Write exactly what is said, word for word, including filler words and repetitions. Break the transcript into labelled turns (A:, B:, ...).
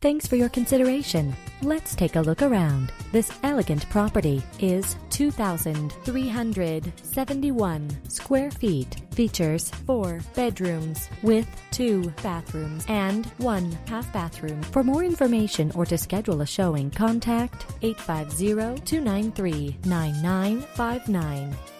A: Thanks for your consideration. Let's take a look around. This elegant property is two thousand three hundred seventy-one square feet. Features four bedrooms with two bathrooms and one half bathroom. For more information or to schedule a showing, contact eight five zero, two nine three, nine nine five nine.